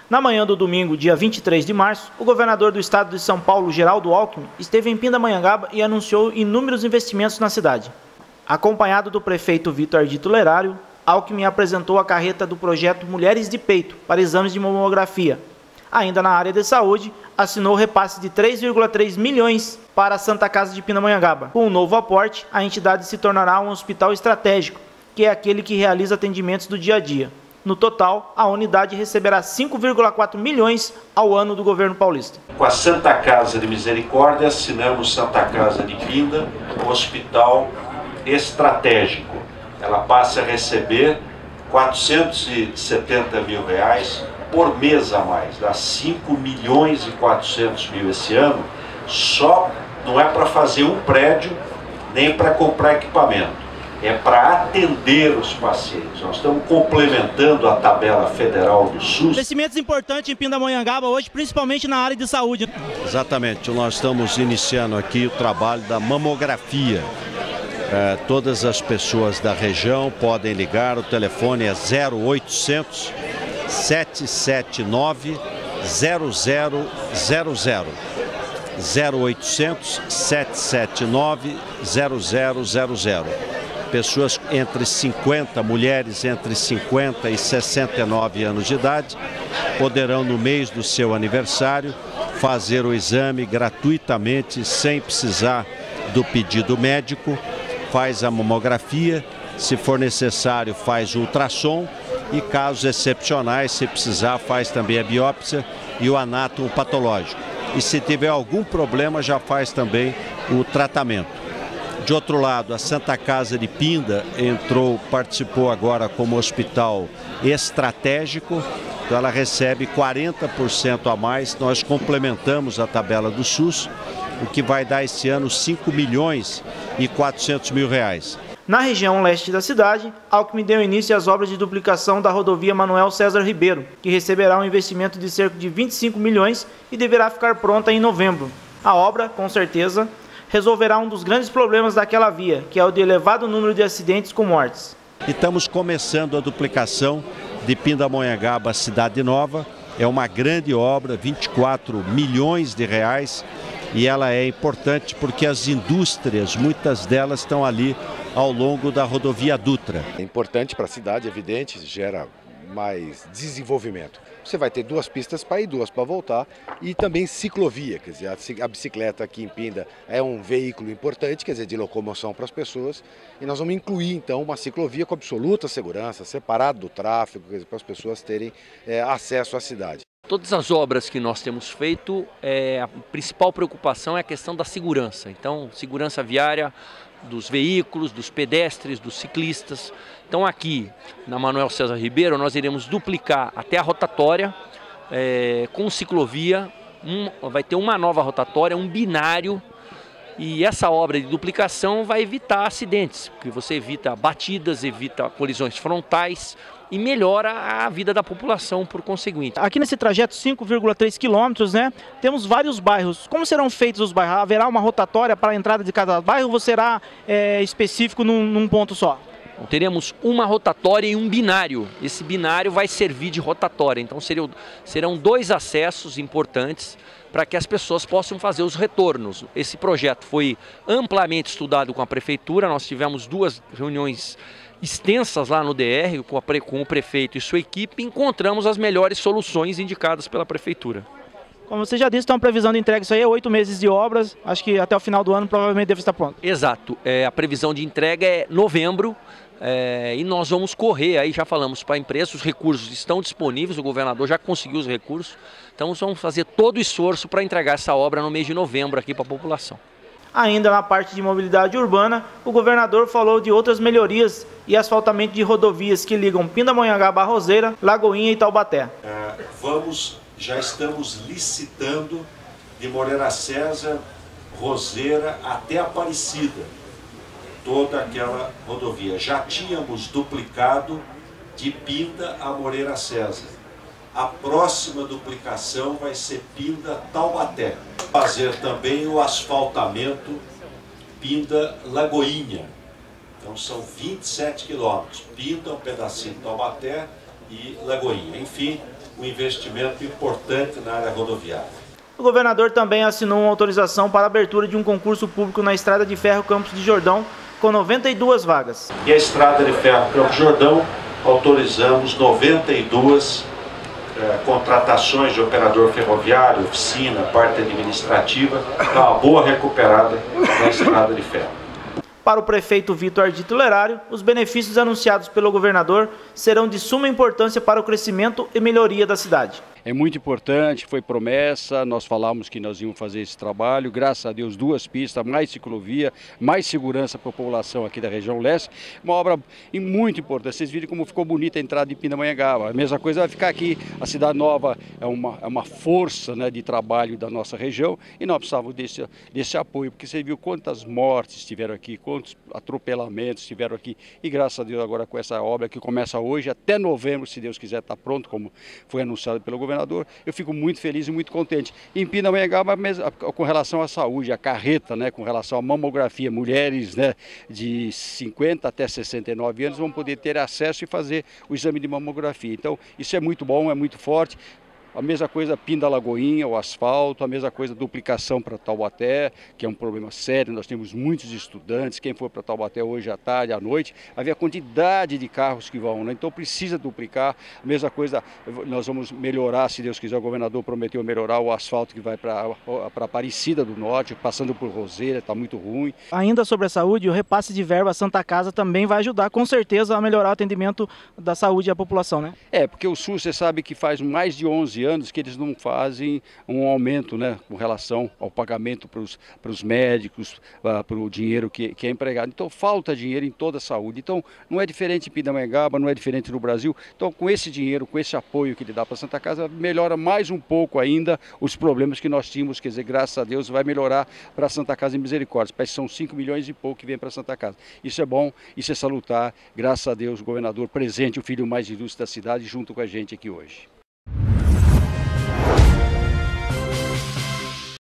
Na manhã do domingo, dia 23 de março, o governador do estado de São Paulo, Geraldo Alckmin, esteve em Pindamonhangaba e anunciou inúmeros investimentos na cidade. Acompanhado do prefeito Vitor Ardito Lerário, Alckmin apresentou a carreta do projeto Mulheres de Peito para exames de mamografia. Ainda na área de saúde, assinou o repasse de 3,3 milhões para a Santa Casa de Pindamonhangaba. Com o novo aporte, a entidade se tornará um hospital estratégico, que é aquele que realiza atendimentos do dia a dia. No total, a unidade receberá 5,4 milhões ao ano do governo paulista. Com a Santa Casa de Misericórdia, assinamos Santa Casa de Pinda, um hospital estratégico. Ela passa a receber R$470 mil por mês a mais, dá 5.400.000 esse ano, só não é para fazer um prédio, nem para comprar equipamento. É para atender os pacientes. Nós estamos complementando a tabela federal do SUS. Investimentos importantes em Pindamonhangaba hoje, principalmente na área de saúde. Exatamente, nós estamos iniciando aqui o trabalho da mamografia. Todas as pessoas da região podem ligar, o telefone é 0800 779 0000. 0800 779 0000. Pessoas entre 50, mulheres entre 50 e 69 anos de idade, poderão no mês do seu aniversário fazer o exame gratuitamente, sem precisar do pedido médico, faz a mamografia, se for necessário faz o ultrassom e casos excepcionais, se precisar, faz também a biópsia e o anátomo patológico. E se tiver algum problema já faz também o tratamento. De outro lado, a Santa Casa de Pinda participou agora como hospital estratégico, então ela recebe 40% a mais, nós complementamos a tabela do SUS, o que vai dar esse ano R$5.400.000. Na região leste da cidade, Alckmin deu início às obras de duplicação da rodovia Manuel César Ribeiro, que receberá um investimento de cerca de 25 milhões e deverá ficar pronta em novembro. A obra, com certeza, resolverá um dos grandes problemas daquela via, que é o de elevado número de acidentes com mortes. Estamos começando a duplicação de Pindamonhangaba, Cidade Nova. É uma grande obra, 24 milhões de reais, e ela é importante porque as indústrias, muitas delas estão ali ao longo da rodovia Dutra. É importante para a cidade, evidente, gera mais desenvolvimento. Você vai ter 2 pistas para ir, 2 para voltar e também ciclovia, quer dizer, a bicicleta aqui em Pinda é um veículo importante, quer dizer, de locomoção para as pessoas, e nós vamos incluir então uma ciclovia com absoluta segurança, separado do tráfego, quer dizer, para as pessoas terem acesso à cidade. Todas as obras que nós temos feito, a principal preocupação é a questão da segurança. Então, segurança viária dos veículos, dos pedestres, dos ciclistas. Então aqui, na Manuel César Ribeiro, nós iremos duplicar até a rotatória com ciclovia, vai ter uma nova rotatória, um binário, e essa obra de duplicação vai evitar acidentes, porque você evita batidas, evita colisões frontais, e melhora a vida da população por conseguinte. Aqui nesse trajeto 5,3 quilômetros, né, temos vários bairros. Como serão feitos os bairros? Haverá uma rotatória para a entrada de cada bairro ou será específico num ponto só? Então, teremos uma rotatória e um binário. Esse binário vai servir de rotatória. Então serão 2 acessos importantes para que as pessoas possam fazer os retornos. Esse projeto foi amplamente estudado com a prefeitura. Nós tivemos 2 reuniões extensas lá no DR com o prefeito e sua equipe, encontramos as melhores soluções indicadas pela prefeitura. Como você já disse, então a previsão de entrega, isso aí é 8 meses de obras, acho que até o final do ano provavelmente deve estar pronto. Exato, a previsão de entrega é novembro, e nós vamos correr, aí já falamos para a empresa, os recursos estão disponíveis, o governador já conseguiu os recursos, então vamos fazer todo o esforço para entregar essa obra no mês de novembro aqui para a população. Ainda na parte de mobilidade urbana, o governador falou de outras melhorias e asfaltamento de rodovias que ligam Pindamonhangaba a Roseira, Lagoinha e Taubaté. Já estamos licitando de Moreira César, Roseira até Aparecida, toda aquela rodovia. Já tínhamos duplicado de Pinda a Moreira César. A próxima duplicação vai ser Pinda-Taubaté. Fazer também o asfaltamento Pinda-Lagoinha. Então são 27 quilômetros. Pinda, um pedacinho de Taubaté, e Lagoinha. Enfim, um investimento importante na área rodoviária. O governador também assinou uma autorização para a abertura de um concurso público na Estrada de Ferro Campos de Jordão, com 92 vagas. E a Estrada de Ferro Campos de Jordão, autorizamos 92 contratações de operador ferroviário, oficina, parte administrativa, dá uma boa recuperada na Estrada de Ferro. Para o prefeito Vitor Ardito Lerário, os benefícios anunciados pelo governador serão de suma importância para o crescimento e melhoria da cidade. É muito importante, foi promessa, nós falamos que nós íamos fazer esse trabalho, graças a Deus 2 pistas, mais ciclovia, mais segurança para a população aqui da região leste, uma obra muito importante. Vocês viram como ficou bonita a entrada de Pindamonhangaba, a mesma coisa vai ficar aqui, a Cidade Nova é uma força, né, de trabalho da nossa região e nós precisávamos desse apoio, porque você viu quantas mortes tiveram aqui, quantos atropelamentos tiveram aqui e graças a Deus agora com essa obra que começa hoje, até novembro, se Deus quiser, está pronto, como foi anunciado pelo governador. Eu fico muito feliz e muito contente. Em Pindamonhangaba, com relação à saúde, a carreta, né, com relação à mamografia, mulheres, né, de 50 até 69 anos vão poder ter acesso e fazer o exame de mamografia. Então, isso é muito bom, é muito forte. A mesma coisa Pinda-Lagoinha, o asfalto, a mesma coisa duplicação para Taubaté, que é um problema sério, nós temos muitos estudantes, quem for para Taubaté hoje à tarde, à noite, havia quantidade de carros que vão, né? Então precisa duplicar, a mesma coisa, nós vamos melhorar, se Deus quiser, o governador prometeu melhorar o asfalto que vai para Aparecida do Norte, passando por Roseira, está muito ruim. Ainda sobre a saúde, o repasse de verba à Santa Casa também vai ajudar com certeza a melhorar o atendimento da saúde à população, né? É, porque o SUS, você sabe que faz mais de 11 anos que eles não fazem um aumento, né, com relação ao pagamento para os médicos, para o dinheiro que é empregado. Então falta dinheiro em toda a saúde. Então não é diferente em Pindamonhangaba, não é diferente no Brasil. Então com esse dinheiro, com esse apoio que ele dá para a Santa Casa, melhora mais um pouco ainda os problemas que nós tínhamos. Quer dizer, graças a Deus vai melhorar para a Santa Casa em Misericórdia. Parece que são 5 milhões e pouco que vem para a Santa Casa. Isso é bom, isso é salutar. Graças a Deus o governador presente, o filho mais ilustre da cidade, junto com a gente aqui hoje.